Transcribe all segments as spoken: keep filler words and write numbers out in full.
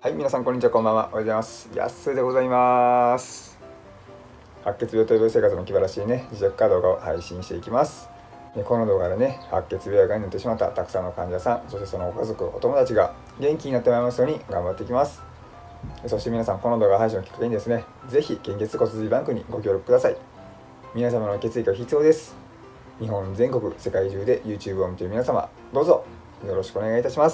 はい、皆さんこんにちは、こんばんは。おはようございます。やっすーでございます。白血病と予防生活の気晴らしいね、自宅化動画を配信していきます。この動画でね、白血病がんになってしまったたくさんの患者さん、そしてそのご家族、お友達が元気になってもらいますように頑張っていきます。そして皆さん、この動画配信をきっかけにですね、ぜひ献血骨髄バンクにご協力ください。皆様の血液が必要です。日本全国、世界中で YouTube を見ている皆様、どうぞよろしくお願いいたします。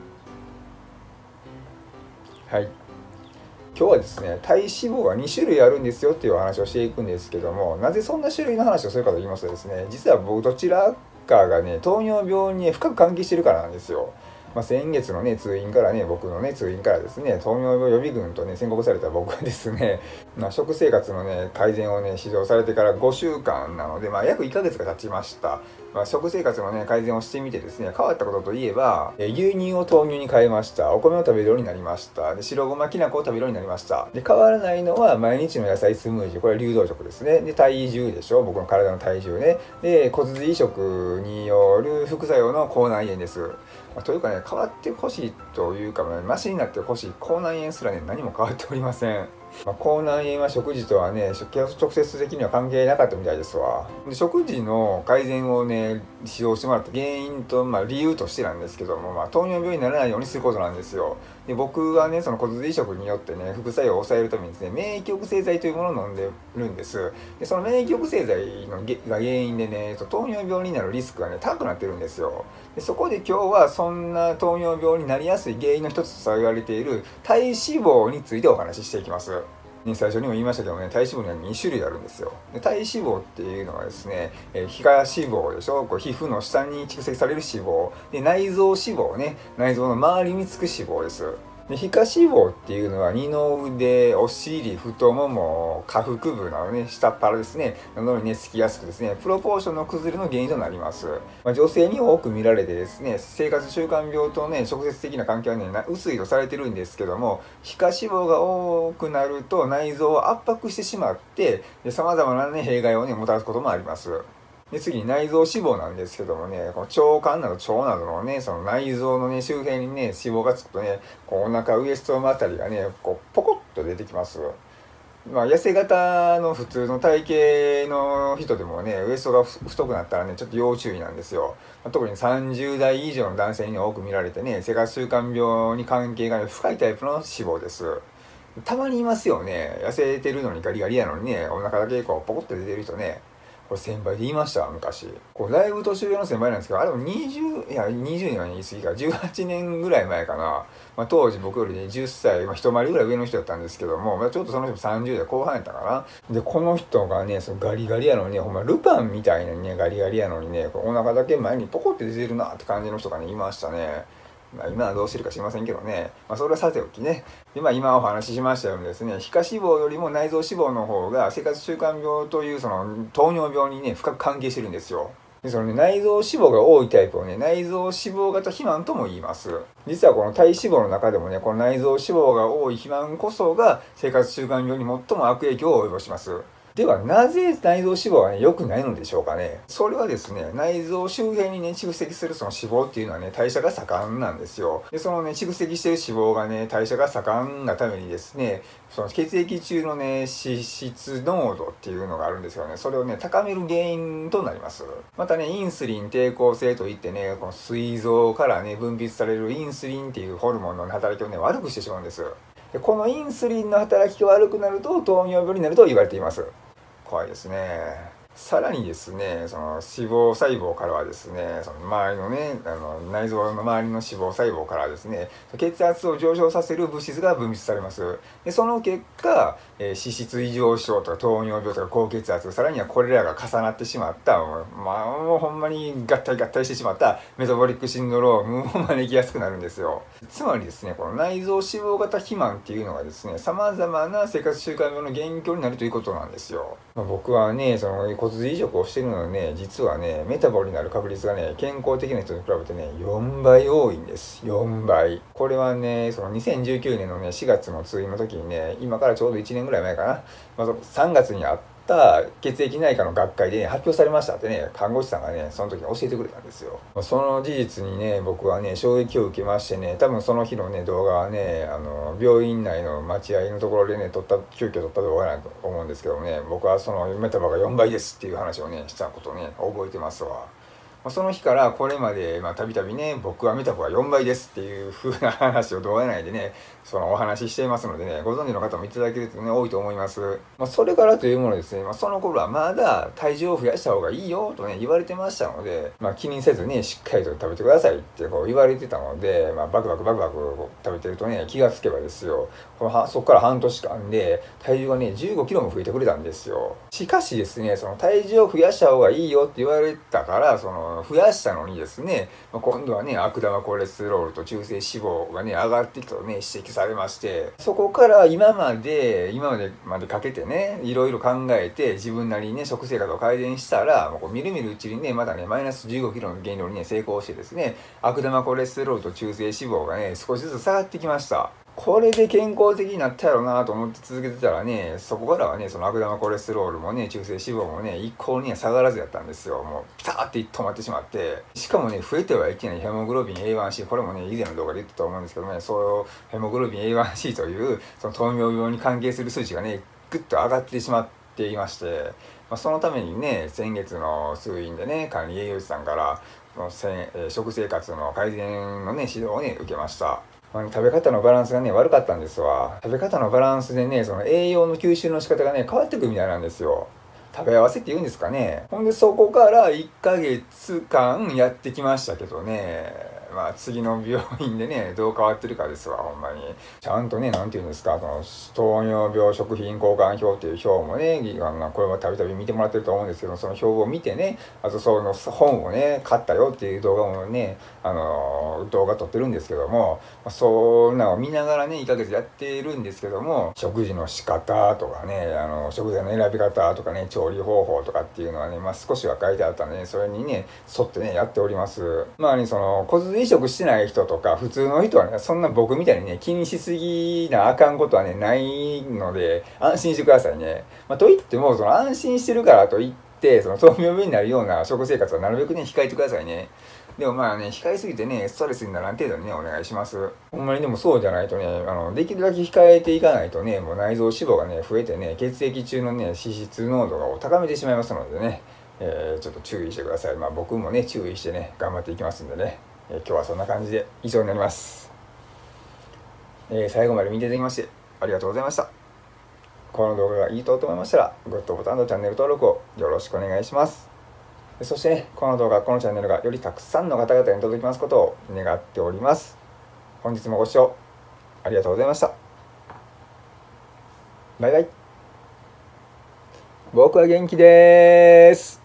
はい。今日はですね、体脂肪はに種類あるんですよっていうお話をしていくんですけども、なぜそんな種類の話をするかと言いますとですね、実は僕どちらかがね、糖尿病に深く関係してるからなんですよ。まあ、先月のね、通院からね、僕のね、通院からですね、糖尿病予備軍とね、宣告された僕はですね、まあ、食生活のね、改善をね、指導されてからごしゅうかんなので、まあ、約いっかげつが経ちました。まあ、食生活のね、改善をしてみてですね、変わったことといえば、え牛乳を豆乳に変えました。お米を食べるようになりました。で白ごまきな粉を食べるようになりました。で、変わらないのは、毎日の野菜スムージー。これは流動食ですね。で、体重でしょ。僕の体の体重ね。で、骨髄移植による副作用の口内炎です。まあ、というかね、変わってほしいというか、まあ、マシになってほしい口内炎すらね、何も変わっておりません。まあ、口内炎は食事とはね、直接的には関係なかったみたいですわ。で食事の改善をね、指導してもらった原因と、まあ、理由としてなんですけども、まあ、糖尿病にならないようにすることなんですよ。で僕はね、その骨髄移植によってね、副作用を抑えるためにですね、免疫抑制剤というものを飲んでるんです。でその免疫抑制剤のが原因でね、糖尿病になるリスクがね、高くなってるんですよ。でそこで今日はそんな糖尿病になりやすい原因の一つと言われている体脂肪についてお話ししていきます。最初にも言いましたけどね、体脂肪にはに種類あるんですよ。で体脂肪っていうのはですね、えー、皮下脂肪でしょ、こう皮膚の下に蓄積される脂肪で、内臓脂肪ね、内臓の周りにつく脂肪です。で皮下脂肪っていうのは二の腕、お尻、太もも、下腹部などね、下っ腹ですね、などにね、つきやすくですね、プロポーションの崩れの原因となります。まあ、女性に多く見られてですね、生活習慣病とね、直接的な関係はね、薄いとされてるんですけども、皮下脂肪が多くなると内臓を圧迫してしまって、さまざまなね、弊害をね、もたらすこともあります。で次に内臓脂肪なんですけどもね、この腸管など腸などのね、その内臓のね、周辺にね、脂肪がつくとね、こうお腹、ウエストのあたりがね、こうポコッと出てきます。まあ、痩せ型の普通の体型の人でもね、ウエストが太くなったらね、ちょっと要注意なんですよ。特にさんじゅう代以上の男性に多く見られてね、生活習慣病に関係が深いタイプの脂肪です。たまにいますよね。痩せてるのにガリガリやのにね、お腹だけこうポコッと出てる人ね。これ先輩で言いました昔。こうだいぶ年上の先輩なんですけど、あれもにじゅう、いやにじゅうには言い過ぎか、じゅうはちねんぐらい前かな。まあ、当時僕よりねじゅっさい、まあ、一回りぐらい上の人だったんですけども、まあ、ちょっとその人もさんじゅう代後半やったかな。でこの人がね、そのガリガリやのにね、ほんまルパンみたいなね、ガリガリやのにね、お腹だけ前にポコって出てるなって感じの人がねいましたね。まあ、今はどうしてるか知りませんけどね。まあ、それはさておきね。で、まあ、今お話ししましたようにですね、皮下脂肪よりも内臓脂肪の方が生活習慣病というその糖尿病にね、深く関係してるんですよ。で、そのね、内臓脂肪が多いタイプをね、内臓脂肪型肥満とも言います。実はこの体脂肪の中でもね、この内臓脂肪が多い肥満こそが生活習慣病に最も悪影響を及ぼします。ではなぜ内臓脂肪はね、良くないのでしょうかね。それはですね、内臓周辺にね、蓄積するその脂肪っていうのはね、代謝が盛んなんですよ。で、そのね、蓄積してる脂肪がね、代謝が盛んなためにですね、その血液中のね、脂質濃度っていうのがあるんですよね。それをね、高める原因となります。またね、インスリン抵抗性といってね、この膵臓からね、分泌されるインスリンっていうホルモンの働きをね、悪くしてしまうんです。でこのインスリンの働きが悪くなると糖尿病になると言われています。怖いですね。さらにですね、その脂肪細胞からはですね、その周りのね、あの内臓の周りの脂肪細胞からはですね、血圧を上昇させる物質が分泌されます。でその結果、えー、脂質異常症とか糖尿病とか高血圧、さらにはこれらが重なってしまった、まあもうほんまに合体合体してしまったメタボリックシンドロームを招きやすくなるんですよ。つまりですね、この内臓脂肪型肥満っていうのがですね、様々な生活習慣病の原因になるということなんですよ。まあ、僕はね、その骨髄移植をしてるのでね、実はね、メタボになる確率がね、健康的な人に比べてね、よんばい多いんです。よんばい。これはね、そのにせんじゅうきゅうねんのね、しがつの通院の時にね、今からちょうどいちねんぐらい前かな。まあ、さんがつにあっった血液内科の学会で、ね、発表されましたってね、看護師さんがね、その時に教えてくれたんですよ。その事実にね、僕はね、衝撃を受けましてね、多分その日のね、動画はね、あの、病院内の待合のところでね、撮った、急遽撮った動画なんだと思うんですけどもね、僕はそのメタボがよんばいですっていう話をね、したことをね、覚えてますわ。その日からこれまでたびたびね、僕はメタボがよんばいですっていう風な話を動画内でね、そのお話ししていますのでね、ご存知の方もいただけるとね、多いと思います。まあ、それからというものですね、まあ、その頃はまだ体重を増やした方がいいよとね、言われてましたので、まあ、気にせずね、しっかりと食べてくださいってこう言われてたので、まあ、バクバクバクバク食べてるとね、気がつけばですよ、このはそこから半年間で体重がね、じゅうごキロも増えてくれたんですよ。しかしですね、その体重を増やした方がいいよって言われたから、その増やしたのにですね、今度はね、悪玉コレステロールと中性脂肪がね、上がってきたとね、指摘されまして、そこから今まで、今までまでかけてね、いろいろ考えて、自分なりにね、食生活を改善したら、もうこうみるみるうちにね、まだね、マイナスじゅうごキロの減量にね、成功してですね、悪玉コレステロールと中性脂肪がね、少しずつ下がってきました。これで健康的になったやろうなと思って続けてたらね、そこからはね、その悪玉コレステロールもね、中性脂肪もね、一向にね、下がらずやったんですよ。もう、ピターって止まってしまって。しかもね、増えてはいけないヘモグロビン エーワンシー、これもね、以前の動画で言ったと思うんですけどね、そのヘモグロビン エーワンシー という、その糖尿病に関係する数値がね、ぐっと上がってしまっていまして、まあ、そのためにね、先月の通院でね、管理栄養士さんから、そのせ食生活の改善のね、指導をね、受けました。食べ方のバランスがね、悪かったんですわ。食べ方のバランスでね、その栄養の吸収の仕方がね、変わってくるみたいなんですよ。食べ合わせって言うんですかね。ほんで、そこからいっかげつかんやってきましたけどね。まあ、次の病院でね、どう変わってるかですわ、ほんまに。ちゃんとね、なんて言うんですか、その、糖尿病食品交換表っていう表もね、これはたびたび見てもらってると思うんですけど、その表を見てね、あとその本をね、買ったよっていう動画もね、あの、動画撮ってるんですけども、そんなのを見ながらね、いっかげつやっているんですけども、食事の仕方とかね、あの、食材の選び方とかね、調理方法とかっていうのはね、まあ少しは書いてあったんで、ね、それにね、沿ってね、やっております。まあね、その、骨髄移植してない人とか、普通の人はね、そんな僕みたいにね、気にしすぎなあかんことはね、ないので、安心してくださいね。まあ、といっても、その安心してるからといって、その糖尿病になるような食生活はなるべくね、控えてくださいね。でもまあね、控えすぎてね、ストレスにならん程度にね、お願いします。ほんまにでもそうじゃないとね、あの、できるだけ控えていかないとね、もう内臓脂肪がね、増えてね、血液中のね、脂質濃度を高めてしまいますのでね、えー、ちょっと注意してください。まあ僕もね、注意してね、頑張っていきますんでね、えー、今日はそんな感じで以上になります。えー、最後まで見ていただきまして、ありがとうございました。この動画がいいと思いましたら、グッドボタンとチャンネル登録をよろしくお願いします。そしてね、この動画、このチャンネルがよりたくさんの方々に届きますことを願っております。本日もご視聴ありがとうございました。バイバイ。僕は元気です。